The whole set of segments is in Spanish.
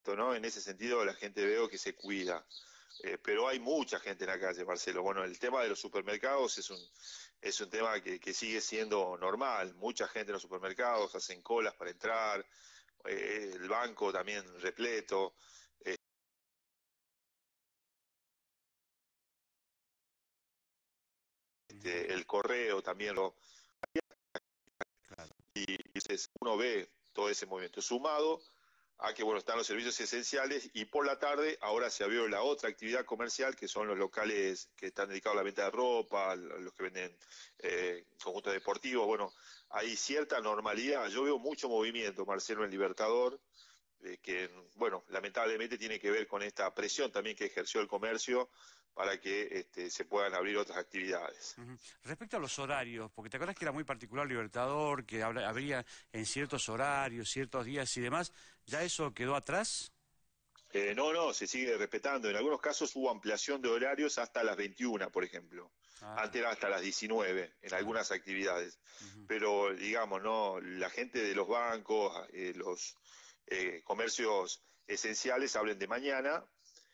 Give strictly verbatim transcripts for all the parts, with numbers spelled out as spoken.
¿no? En ese sentido la gente veo que se cuida. Eh, pero hay mucha gente en la calle, Marcelo. Bueno, el tema de los supermercados es un, es un tema que, que sigue siendo normal. Mucha gente en los supermercados hacen colas para entrar, eh, el banco también repleto. Ujú. Este, el correo también lo... Claro. Y entonces uno ve todo ese movimiento sumado a que, bueno, están los servicios esenciales y por la tarde ahora se abrió la otra actividad comercial que son los locales que están dedicados a la venta de ropa, los que venden eh, conjuntos deportivos. Bueno, hay cierta normalidad. Yo veo mucho movimiento, Marcelo, en Libertador, eh, que, bueno, lamentablemente tiene que ver con esta presión también que ejerció el comercio para que este, se puedan abrir otras actividades. Ujú. Respecto a los horarios, porque te acuerdas que era muy particular Libertador, que habla- habría en ciertos horarios, ciertos días y demás, ¿ya eso quedó atrás? Eh, no, no, se sigue respetando. En algunos casos hubo ampliación de horarios hasta las veintiuna, por ejemplo. Ah, Antes era hasta las diecinueve en claro. algunas actividades. Ujú. Pero, digamos, no, la gente de los bancos, eh, los eh, comercios esenciales abren de mañana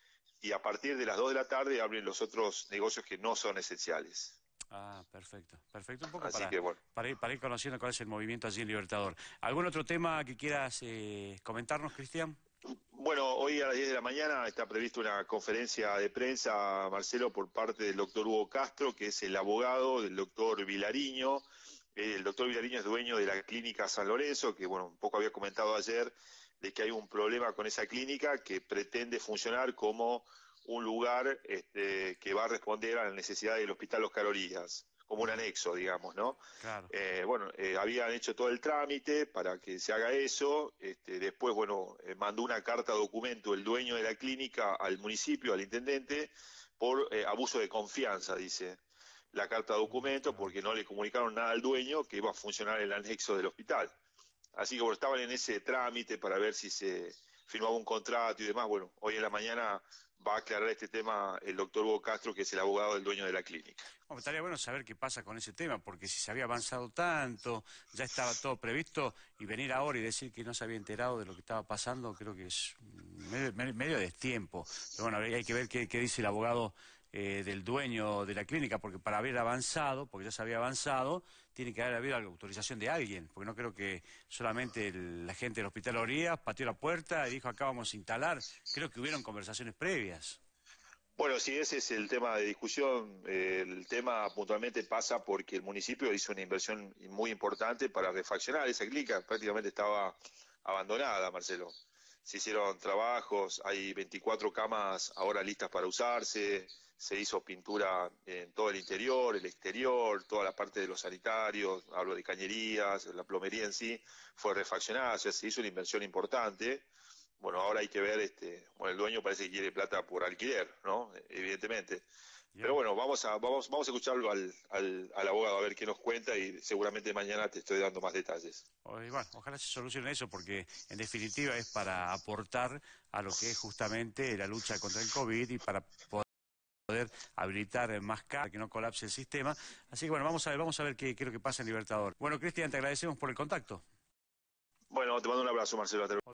y a partir de las dos de la tarde abren los otros negocios que no son esenciales. Ah, perfecto, perfecto. Un poco Así para, que, bueno. para ir, para ir conociendo cuál es el movimiento allí en Libertador. ¿Algún otro tema que quieras eh, comentarnos, Cristian? Bueno, hoy a las diez de la mañana está prevista una conferencia de prensa, Marcelo, por parte del doctor Hugo Castro, que es el abogado del doctor Vilariño. Eh, El doctor Vilariño es dueño de la clínica San Lorenzo, que, bueno, un poco había comentado ayer de que hay un problema con esa clínica que pretende funcionar como un lugar este, que va a responder a la necesidad del Hospital Los Carorías, como un Ujú. anexo, digamos, ¿no? Claro. Eh, bueno, eh, habían hecho todo el trámite para que se haga eso. Este, después, bueno, eh, mandó una carta documento el dueño de la clínica al municipio, al intendente, por eh, abuso de confianza, dice la carta Mm, documento, claro. porque no le comunicaron nada al dueño que iba a funcionar el anexo del hospital. Así que, bueno, estaban en ese trámite para ver si se firmaba un contrato y demás. Bueno, hoy en la mañana va a aclarar este tema el doctor Hugo Castro, que es el abogado del dueño de la clínica. Bueno, estaría bueno saber qué pasa con ese tema, porque si se había avanzado tanto, ya estaba todo previsto, y venir ahora y decir que no se había enterado de lo que estaba pasando, creo que es medio, medio, medio destiempo. Pero bueno, hay que ver qué, qué dice el abogado eh, del dueño de la clínica, porque para haber avanzado, porque ya se había avanzado, tiene que haber habido la autorización de alguien, porque no creo que solamente el- la gente del Hospital Orías pateó la puerta y dijo acá vamos a instalar, creo que hubieron conversaciones previas. Bueno, sí, ese es el tema de discusión. Eh, el tema puntualmente pasa porque el municipio hizo una inversión muy importante para refaccionar esa clínica. Prácticamente estaba abandonada, Marcelo. Se hicieron trabajos, hay veinticuatro camas ahora listas para usarse, se hizo pintura en todo el interior, el exterior, toda la parte de los sanitarios, hablo de cañerías, la plomería en sí, fue refaccionada, o sea, se hizo una inversión importante. Bueno, ahora hay que ver, este, bueno, el dueño parece que quiere plata por alquiler, ¿no? Evidentemente. Pero Ya. bueno, vamos a, vamos, vamos a escucharlo al, al, al abogado a ver qué nos cuenta y seguramente mañana te estoy dando más detalles. O- y bueno, ojalá se solucione eso porque en definitiva es para aportar a lo que es justamente la lucha contra el COVID y para poder habilitar más camas, que no colapse el sistema. Así que bueno, vamos a ver, vamos a ver qué, qué es lo que pasa en Libertador. Bueno, Cristian, te agradecemos por el contacto. Bueno, te mando un abrazo, Marcelo.